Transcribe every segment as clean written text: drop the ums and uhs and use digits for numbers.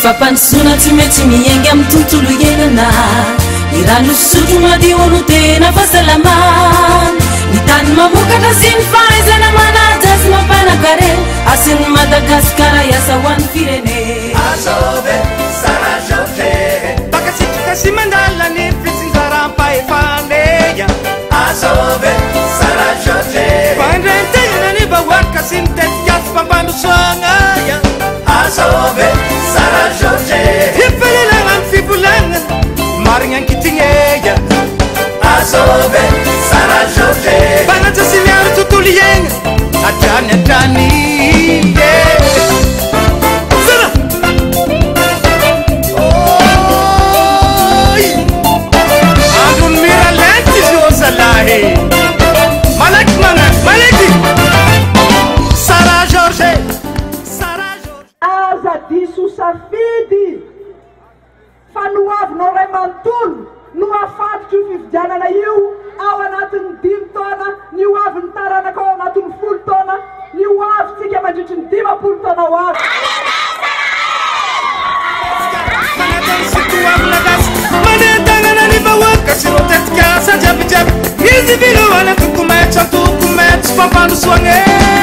fampandrosoana tsy maintsy miaingy amin'ny tontolo iainana irano sotro madio no tena fahasalamana ny tany mamokatra sy ny fahaizana manajazy mampanakare asin'ny Madagasikara iasa ho an'ny firene Azove Sara Jorge bakatsika sy mandala ny fitsinjaram-pahefaneya Azove Sara Jorge fandraintegna ny bahoaka sy mitetika fampandrosoana ya Azove Sara Jorge ifalelagna ny fivolagna marigna ankitigneya Azove Sara Jorge banaja sy miaro tontolo iaigna adrany Malaki mana, malaki Sara Jorge Aza diso safidy fanoavinao ray manontolo no afatotro io fividianana io ao anatin'ny 5 taona ny hoavin'ny taranaka ao anatin'ny 10 taona ny hoavintsika mandritry ny 50 taona ho avy manentanana ny vahoaka sy rotetika sajiabijiaby izy viloana tokometsa tokometso fampandrosoagna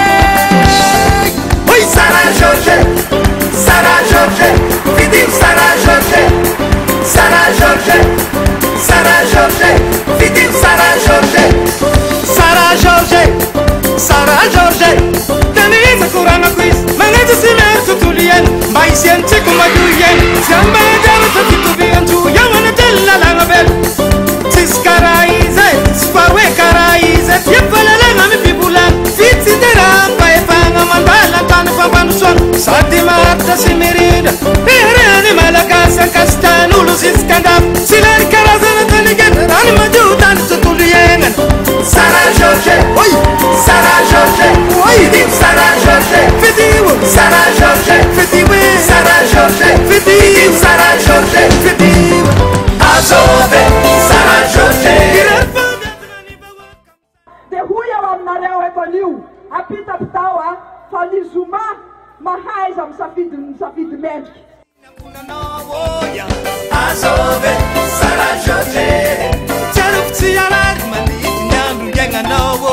oi Sara Jorge Sara Jorge vidim Sara Jorge Sara Jorge Sara Jorge vidim Sara Jorge Sara Jorge Sara Jorge taniza kuranako izy magnaja sy miaro tontolo iaina mba isiantsika madio iaina sy ambadara ta fitovianjo iaona telalagna velo tsisy karaha izy sy fa hoe karaha izy fiafalalagna mifivolagna fitsiderampaefagna mandala tany fampandrosoagna sady maritra sy mirindra ireny malagasy ankasitan'olo ziskandafo sy lary karazana tanigena rany madio tany tontolo iainana Sara Jorge oi Sara Jorge oi vidim Sara Jorge vidim Sara Jorge vidim Sara Jorge vidim Sara Jorge vidim Azove Sara Jorge de hui ao aminareo eto anio apitapitao a fa ny zoma mahaiza misafidy mendriky Azove Sara Jorge tsarofo tsy arary manidiny andro iainanao